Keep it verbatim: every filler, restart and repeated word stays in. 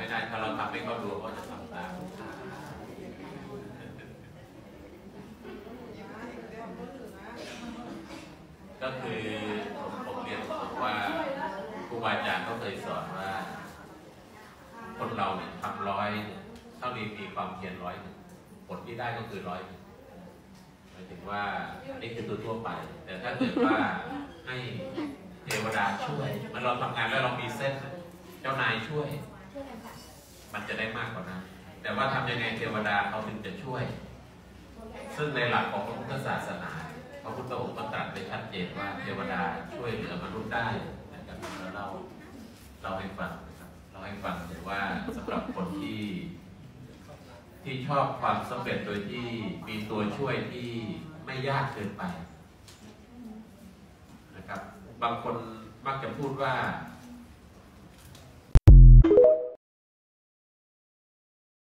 ใช่ถ้าเราทำให้เขาดูเขาจะทำตามก็คือผมผมเรียนบอกว่าครูบาอาจารย์เขาเคยสอนว่าคนเราเนี่ยทำร้อยเท่านี้มีความเพียรร้อยหนึ่งผลที่ได้ก็คือร้อยหนึ่งหมายถึงว่าอันนี้คือตัวทั่วไปแต่ถ้าเกิดว่าให้เทวดาช่วยมันเราทำงานแล้วเรามีเส้นเจ้านายช่วยมันจะได้มากกว่านั้นแต่ว่าทำยังไงเทวดาเขาถึงจะช่วยซึ่งในหลักของพระพุทธศาสนาพระพุทธองค์ตรัสไปชัดเจนว่าเทวดาช่วยเหลือมนุษย์ได้นะครับแล้วเราเราให้ฟังนะครับเราให้ฟังเลยว่าสำหรับคนที่ที่ชอบความสำเร็จโดยที่มีตัวช่วยที่ไม่ยากเกินไปนะครับบางคนมักจะพูดว่า